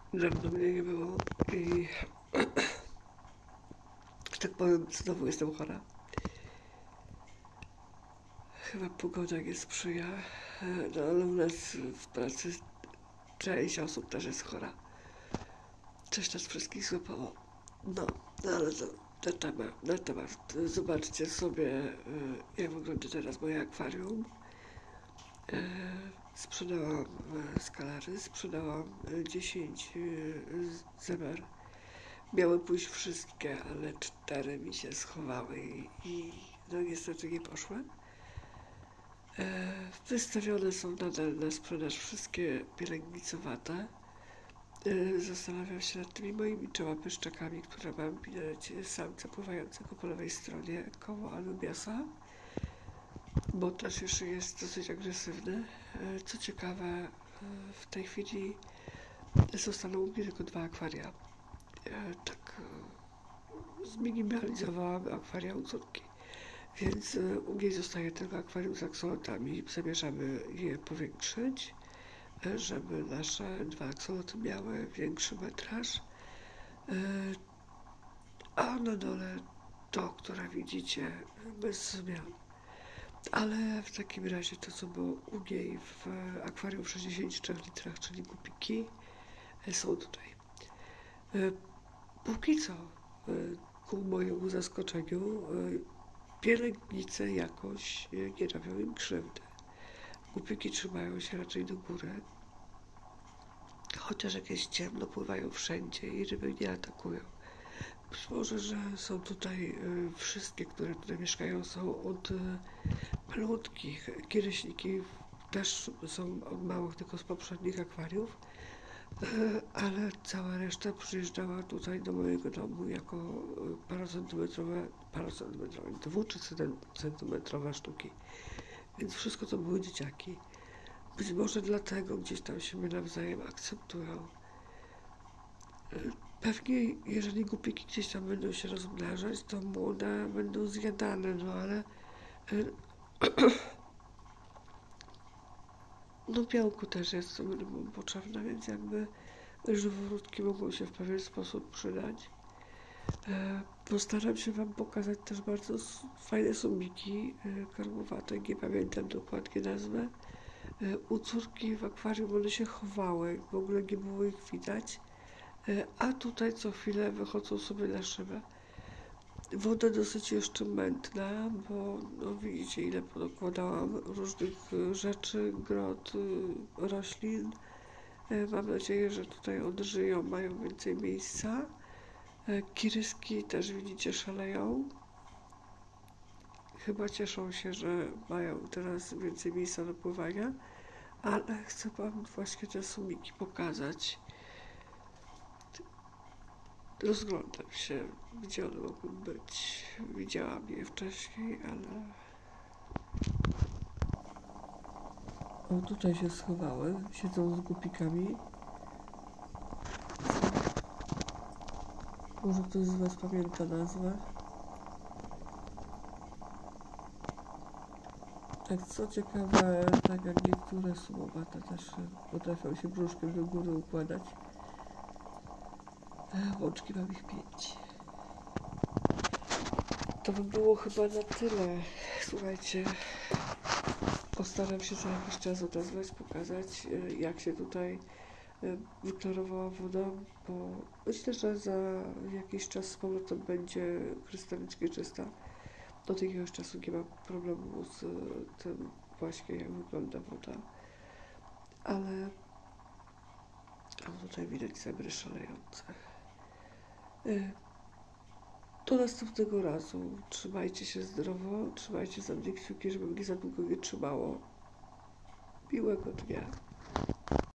Dawno mnie nie było i że tak powiem, znowu jestem chora. Chyba pogoda nie sprzyja, no ale u nas w pracy część osób też jest chora. Coś nas wszystkich złapało. No ale to na temat. Zobaczcie sobie, jak wygląda teraz moje akwarium. Sprzedałam skalary, sprzedałam 10 zeber. Miały pójść wszystkie, ale 4 mi się schowały i no niestety nie poszły. Wystawione są nadal na sprzedaż wszystkie pielęgnicowate. Zastanawiam się nad tymi moimi czołapyszczakami, które mam. Widać samca pływającego po lewej stronie koło Anubiasa, bo też jeszcze jest dosyć agresywny. Co ciekawe, w tej chwili zostaną u mnie tylko 2 akwaria. Tak zminimalizowałam akwaria u córki, więc u niej zostaje tylko akwarium z aksolotami. Zamierzamy je powiększyć, żeby nasze 2 aksoloty miały większy metraż. A na dole to, które widzicie, bez zmian. Ale w takim razie to, co było u niej w akwarium w 63 litrach, czyli gupiki, są tutaj. Póki co, ku mojemu zaskoczeniu, pielęgnice jakoś nie robią im krzywdy. Gupiki trzymają się raczej do góry, chociaż jak jest ciemno, pływają wszędzie i ryby nie atakują. Być może, że są tutaj wszystkie, które tutaj mieszkają, są od malutkich. Kieryśniki też są od małych, tylko z poprzednich akwariów, ale cała reszta przyjeżdżała tutaj do mojego domu jako parocentymetrowe, 2 czy centymetrowe sztuki. Więc wszystko to były dzieciaki. Być może dlatego gdzieś tam się my nawzajem akceptują. Pewnie, jeżeli gupiki gdzieś tam będą się rozmnażać, to młode będą zjadane, no ale no białko też jest tym rybom potrzebne, więc jakby żyworódki mogą się w pewien sposób przydać. Postaram się Wam pokazać też bardzo fajne sumiki karmowate, nie pamiętam dokładnie nazwy. U córki w akwarium one się chowały, w ogóle nie było ich widać, a tutaj co chwilę wychodzą sobie na szybę. Woda dosyć jeszcze mętna, bo no widzicie, ile podokładałam różnych rzeczy, grot, roślin. Mam nadzieję, że tutaj odżyją, mają więcej miejsca. Kiryski też widzicie szaleją. Chyba cieszą się, że mają teraz więcej miejsca do pływania, ale chcę Wam właśnie te sumiki pokazać. Rozglądam się, gdzie one mogą być. Widziałam je wcześniej, ale... O, tutaj się schowały, siedzą z gupikami. Może ktoś z Was pamięta nazwę? Tak, co ciekawe, tak jak niektóre sumowate też potrafią się brzuszkiem do góry układać. Łączki mam ich 5. To by było chyba na tyle. Słuchajcie, postaram się za jakiś czas odezwać, pokazać, jak się tutaj wyklarowała woda, bo myślę, że za jakiś czas z powrotem będzie krystalicznie czysta. Do jakiegoś czasu nie mam problemu z tym właśnie, jak wygląda woda, ale tutaj widać zebry szalejące. Do następnego razu. Trzymajcie się zdrowo, trzymajcie za mnie kciuki, żeby mnie za długo nie trzymało. Miłego dnia.